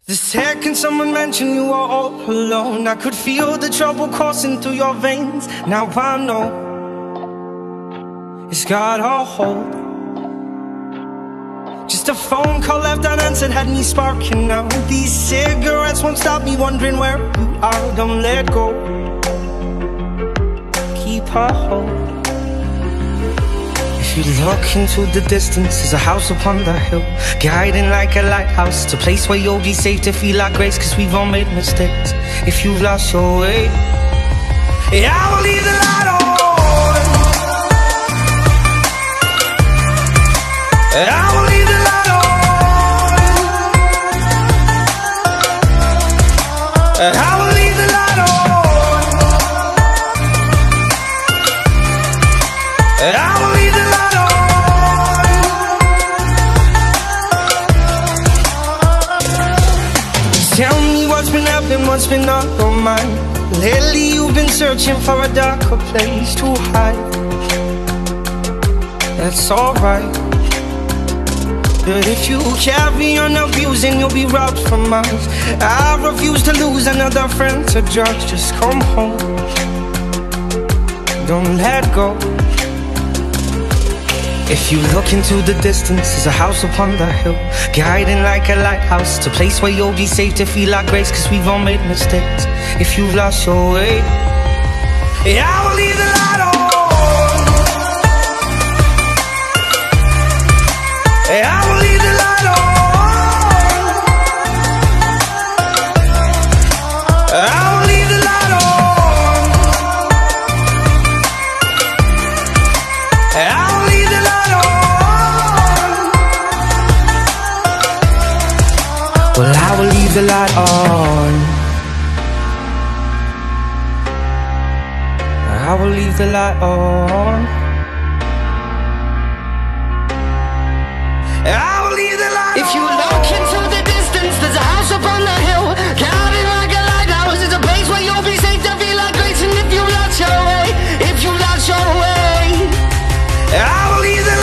The second someone mentioned you were all alone, I could feel the trouble coursing through your veins. Now I know it's got a hold. Just a phone call left unanswered had me sparking now. These cigarettes won't stop me wondering where you are. Don't let go, keep a hold. If you look into the distance, there's a house upon the hill, guiding like a lighthouse. It's a place where you'll be safe to feel like grace, cause we've all made mistakes. If you've lost your way, yeah, I will leave the light on. I will leave the light on. I will leave the light on. I will leave the light on. Tell me what's been happening, what's been on your mind. Lately you've been searching for a darker place to hide. That's alright, but if you carry on abusing, you'll be robbed from us. I refuse to lose another friend to drugs. Just come home, don't let go. If you look into the distance, there's a house upon the hill, guiding like a lighthouse. It's a place where you'll be safe to feel like grace, cause we've all made mistakes. If you've lost your way, yeah, I will leave the light on. Yeah, I will leave the light on. I will leave the light on. I will leave the light on. Well, I will leave the light on. I will leave the light on. If you look into the distance, there's a house upon the hill, guiding like a lighthouse. It's a place where you'll be safe to feel like grace. And if you lost your way, if you lost your way, I will leave the